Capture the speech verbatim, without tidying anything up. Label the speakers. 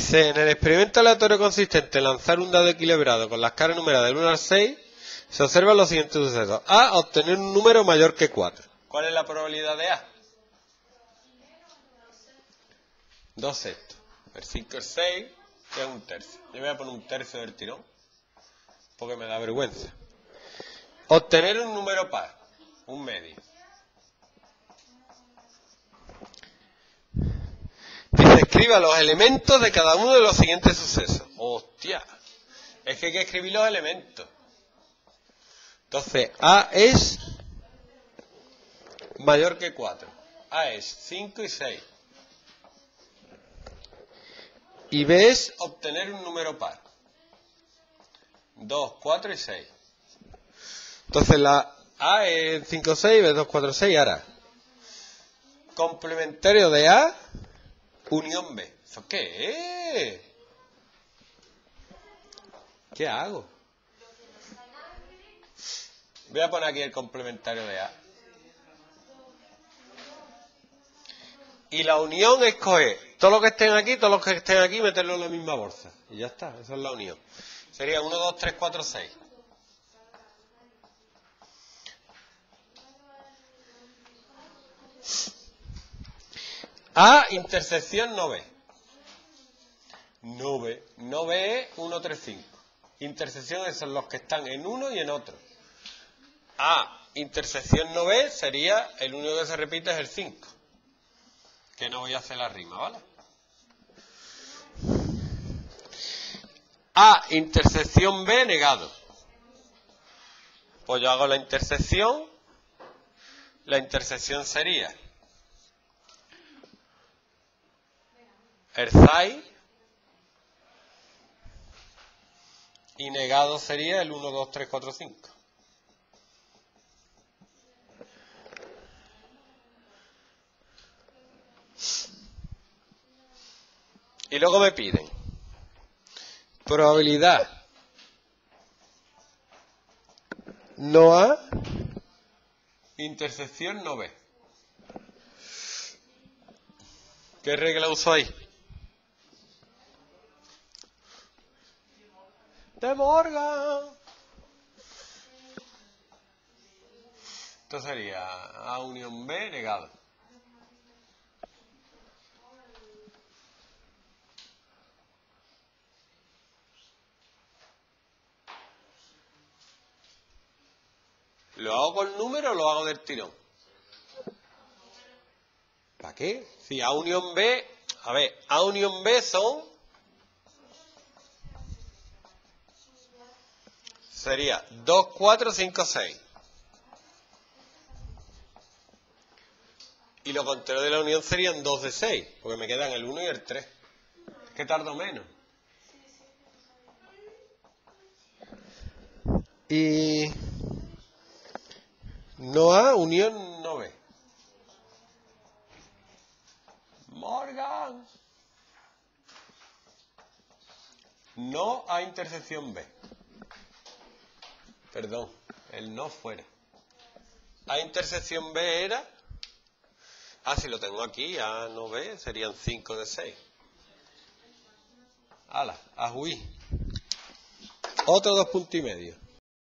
Speaker 1: Dice, en el experimento aleatorio consistente en lanzar un dado equilibrado con las caras numeradas del uno al seis, se observan los siguientes sucesos. A, obtener un número mayor que cuatro. ¿Cuál es la probabilidad de A? dos sextos. El cinco, el seis, que es un tercio. Yo voy a poner un tercio del tirón, porque me da vergüenza. Obtener un número par, un medio. Dice, escriba los elementos de cada uno de los siguientes sucesos. ¡Hostia! Es que hay que escribir los elementos. Entonces, A es mayor que cuatro. A es cinco y seis. Y B es obtener un número par. dos, cuatro y seis. Entonces, la A es cinco, seis, B es dos, cuatro, seis. Ahora, complementario de A, unión B. ¿Eso qué es? ¿Qué hago? Voy a poner aquí el complementario de A. Y la unión es coger todos los que estén aquí, todos los que estén aquí, meterlos en la misma bolsa. Y ya está, esa es la unión. Sería uno, dos, tres, cuatro, seis. A, intersección no B. No B. No B es uno, tres, cinco. Intersecciones son los que están en uno y en otro. A, intersección no B sería, el único que se repite es el cinco. Que no voy a hacer la rima, ¿vale? A, intersección B, negado. Pues yo hago la intersección. La intersección sería Erzai. Y negado sería el uno, dos, tres, cuatro, cinco. Y luego me piden probabilidad no A, intersección no B. ¿Qué regla uso ahí? De Morgan. Esto sería A unión B negado. ¿Lo hago con número o lo hago del tirón? ¿Para qué? Si A unión B, a ver, A unión B son, sería dos, cuatro, cinco, seis. Y lo contrario de la unión serían dos de seis, porque me quedan el uno y el tres. Es que tardo menos. Y no A, unión no B. Morgan. No A, intersección B. Perdón, el no fuera. A, intersección B era... Ah, si lo tengo aquí, A no B, serían cinco de seis. Hala, ajuí. Otro dos puntos y medio.